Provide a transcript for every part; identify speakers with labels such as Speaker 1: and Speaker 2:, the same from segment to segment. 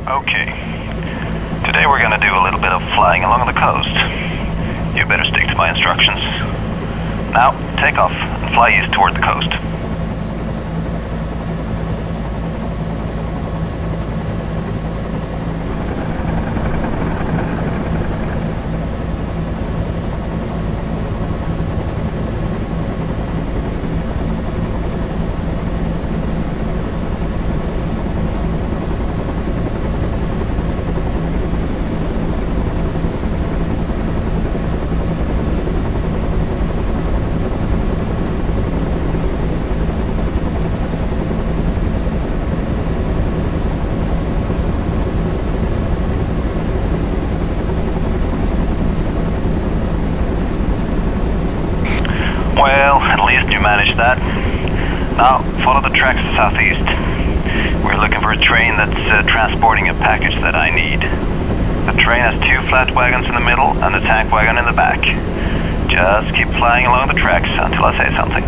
Speaker 1: Okay. Today we're gonna do a little bit of flying along the coast. You better stick to my instructions. Now, take off and fly east toward the coast. Well, at least you managed that. Now, follow the tracks southeast. We're looking for a train that's transporting a package that I need. The train has 2 flat wagons in the middle and a tank wagon in the back. Just keep flying along the tracks until I say something.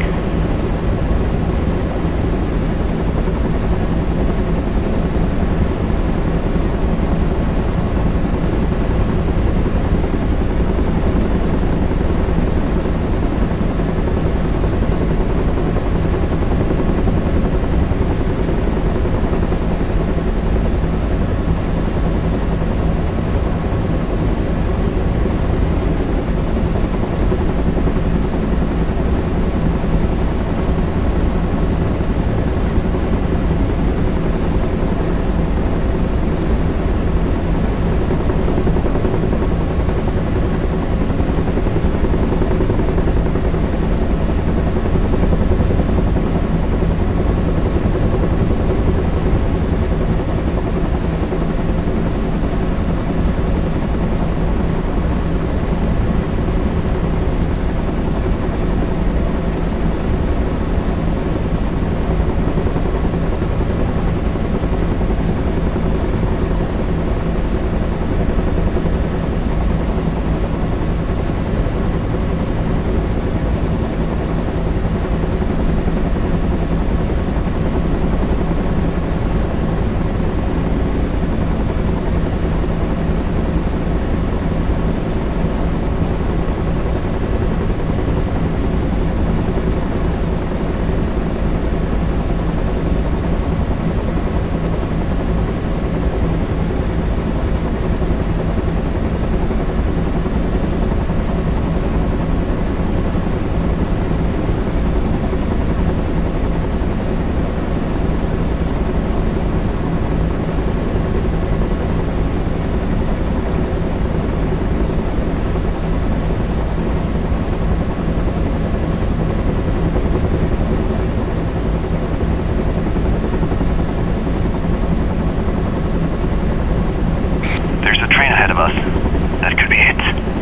Speaker 1: That could be it.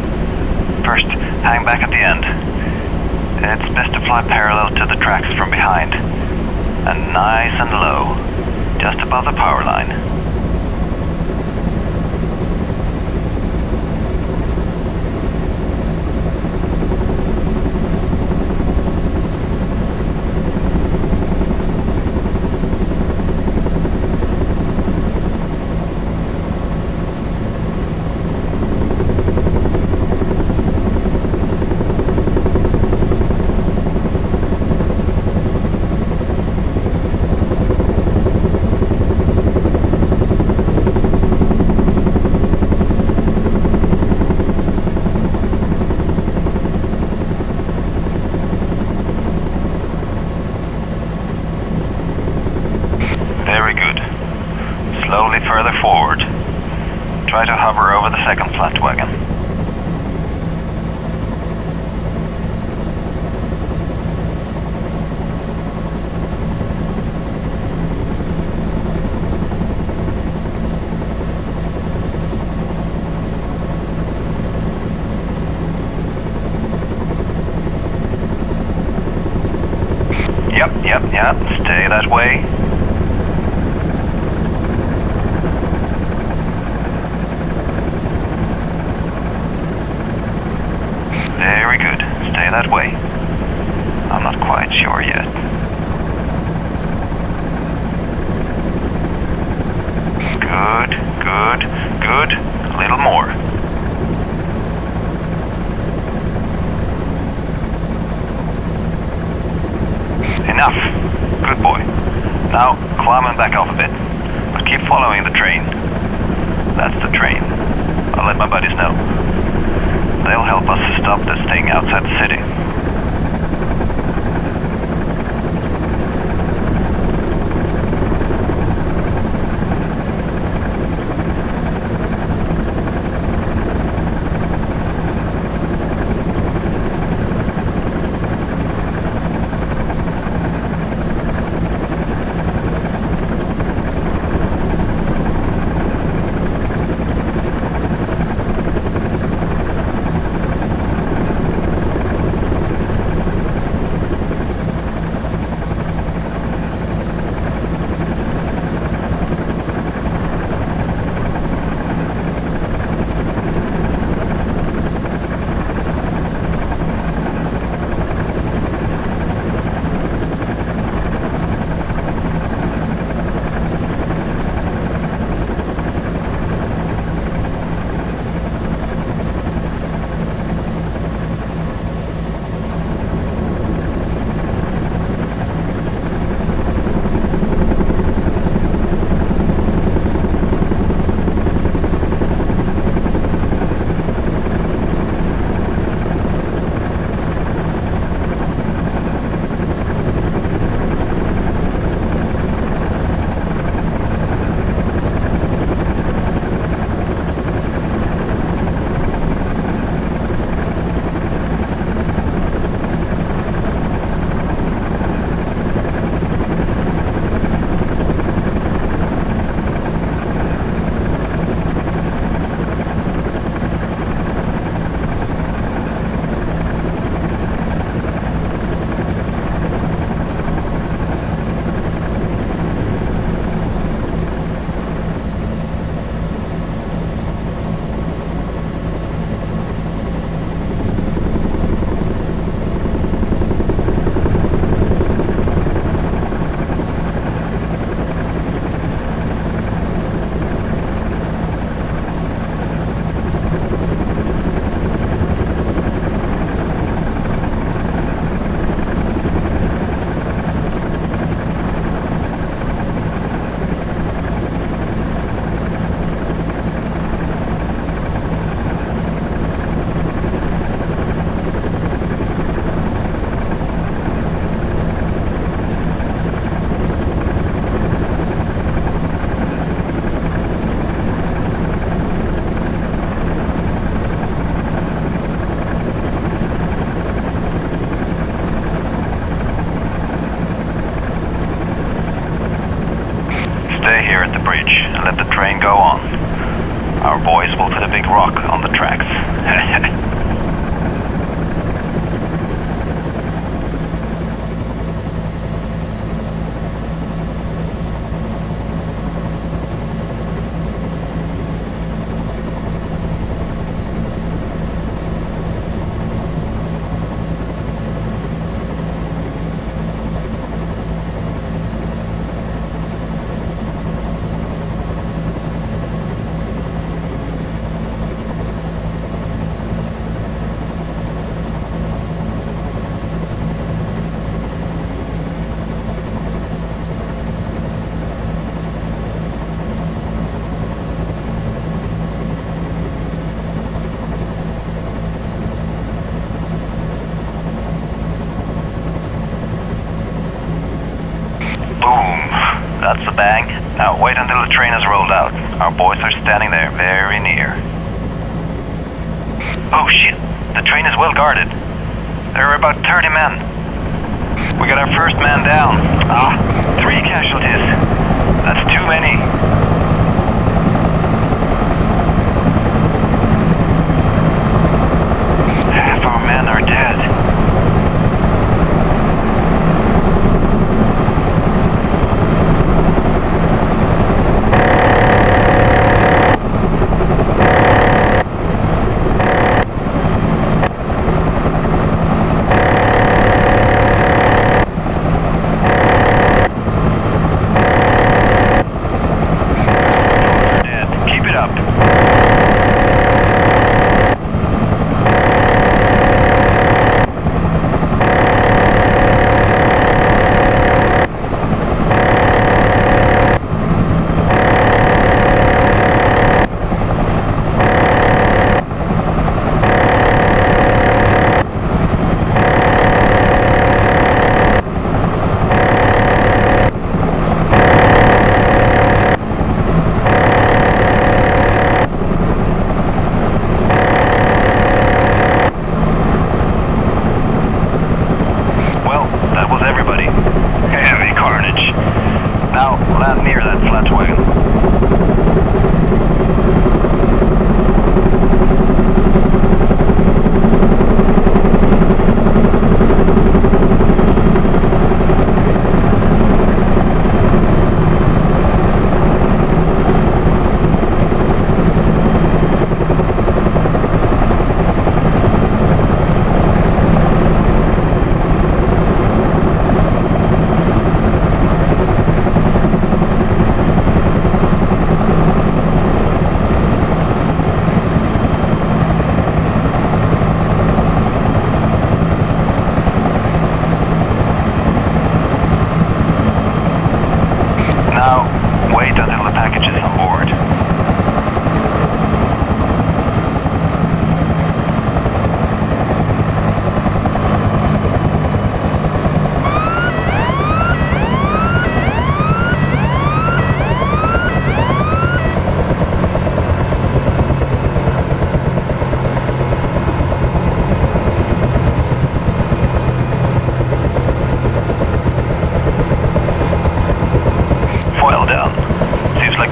Speaker 1: First, hang back at the end. It's best to fly parallel to the tracks from behind. And nice and low, just above the power line. Very good. Slowly further forward. Try to hover over the second flat wagon. Yep. Stay that way. Very good. Stay that way. I'm not quite sure yet. Good. Good, good. A little more. Enough. Good boy. Now, climbing back off a bit. But keep following the train. That's the train. I'll let my buddies know. They'll help us stop this thing outside the city.
Speaker 2: and let the train go on. Our boys will put a big rock on the tracks. That's the bang. Now wait until the train has rolled out. Our boys are standing there, very near. Oh shit! The train is well guarded. There are about 30 men. We got our first man down. 3 casualties. That's too many. Half our men are dead.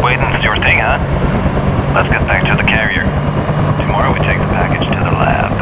Speaker 1: Waiting's your thing, huh? Let's get back to the carrier. Tomorrow we take the package to the lab.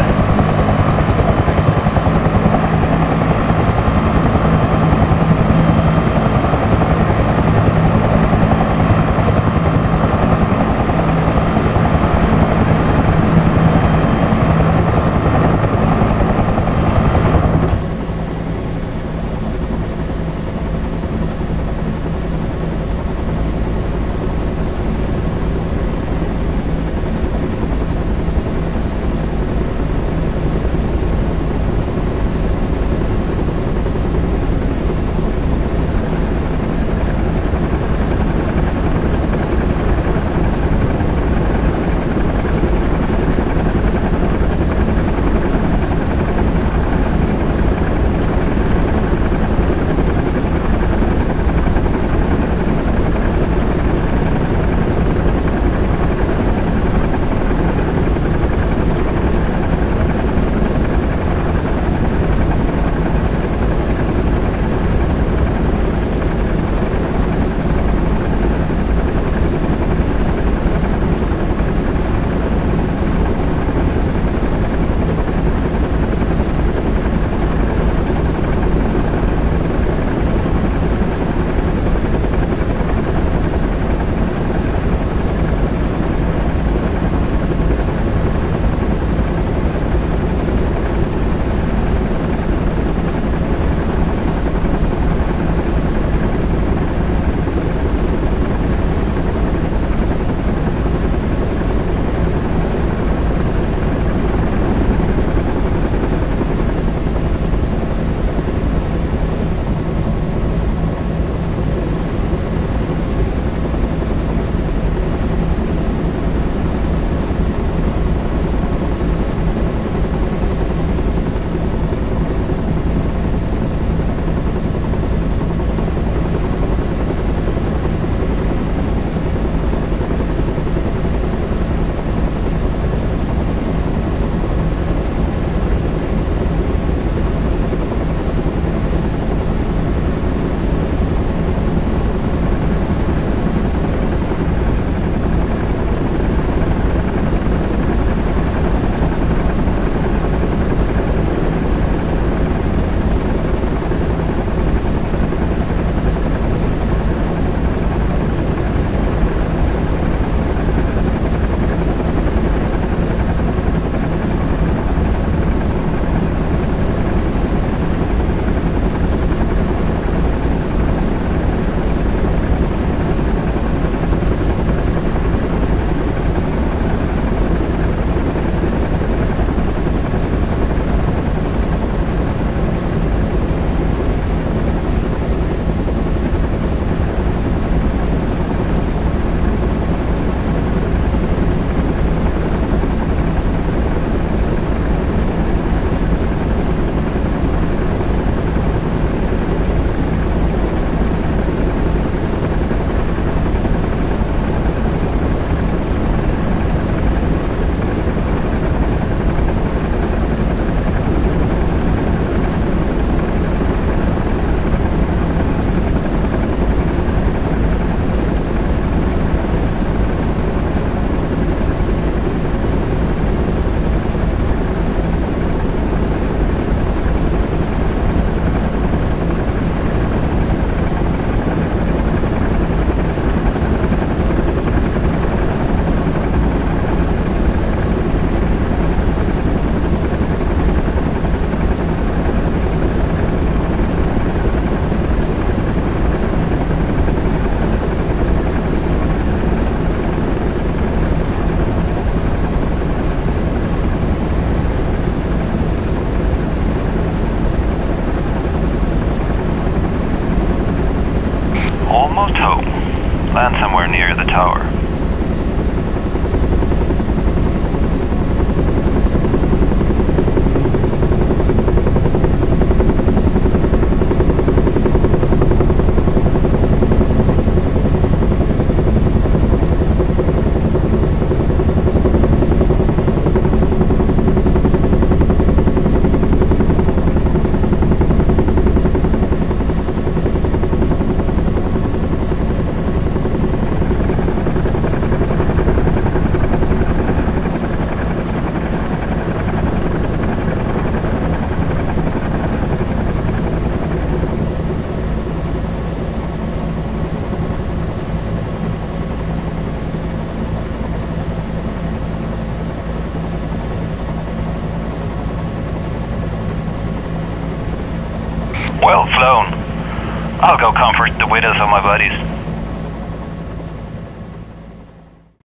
Speaker 2: Almost home. Land somewhere near the tower.
Speaker 1: Well flown. I'll go comfort the widows of my buddies.